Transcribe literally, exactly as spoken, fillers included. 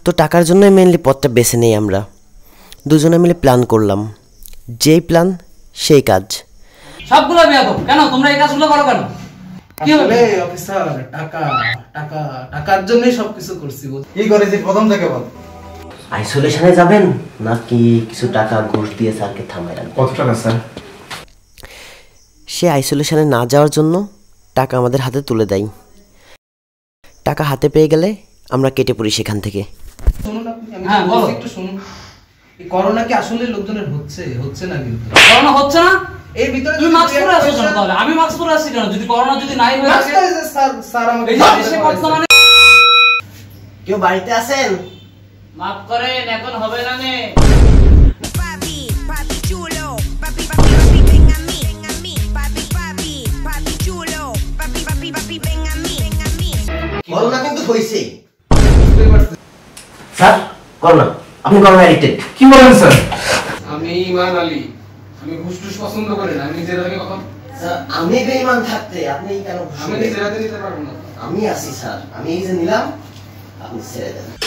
তো টাকার জন্যই মেইনলি পথটা বেছে নেই আমরা দুজনে মিলে প্ল্যান করলাম যেই প্ল্যান সেই কাজ সবগুলো বেয়াদব কেন তোমরা এই কাজগুলো করো কেন কি হবে অফিসার টাকা টাকা টাকার জন্যই সবকিছু করছি কি করেছিস প্রথম থেকে বল আইসোলেশনে যাবেন নাকি কিছু টাকা ঘুষ দিয়ে স্যারকে থামায় রাখবেন কত টাকা স্যার সে আইসোলেশনে না যাওয়ার জন্য টাকা আমাদের হাতে তুলে দেয় টাকা হাতে পেয়ে গেলে আমরা কেটে পড়ি সেখান থেকে শুনুন আপনি আমি বলছি একটু শুনুন এই করোনা কি আসলে লোকজনের হচ্ছে হচ্ছে না কিন্তু করোনা হচ্ছে না এই ভিতরে তুমি মাস্ক পরে আছো কেন তাহলে আমি মাস্ক পরে আছি কেন যদি করোনা যদি নাই হয়ে থাকে স্যার স্যার আমাকে এই দেশে বর্তমানে কেউ বাড়িতে আছেন মাফ করেন এখন হবে না নে Papi, papi chulo, papi, papi, papi, ven a mí, ven a mí, papi, papi, papi chulo, papi, papi, papi, ven a mí, ven a mí. Corona কিন্তু হইছে স্যার করোনা আপনি করোনা অ্যাডিক্টেড কি বলেন স্যার আমি ইমান আলী আমি ঘুষ টুস পছন্দ করি না আমি নিজের হাতে কখন স্যার আমি বেঈমান থাকতে আপনি কেন আমি নিজের হাতে নিতে পারবো না আমি আছি স্যার আমি এই যে নিলাম আপনি ছেড়ে দেন